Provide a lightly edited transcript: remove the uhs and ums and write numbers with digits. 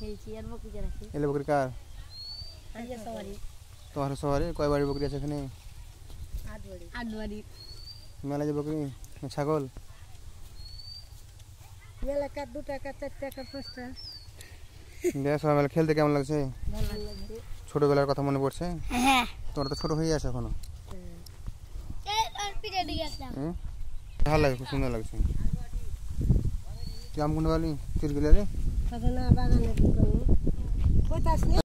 খেলছি আর বকরি রাখি। এলে বকরি কার? আজকে সবারই। তোমার সবারই? কয় বাড়ি বকরি আছে এখানে? 8 বাড়ি। মেলা যে বকরি ছাগল? মেলা কার 2 টাকা 4 টাকা 5 টাকা। দেখ সবাই মেলা খেলতে কেমন লাগছে? ভালো লাগছে। ছোটবেলার কথা মনে পড়ছে? হ্যাঁ। তোমরা তো ছোট হয়ে আছো এখনো। ভালো লাগে, খুব সুন্দর লাগছে। তুই আম কোনটা পারলি? তুই গেলে রে? বাগানে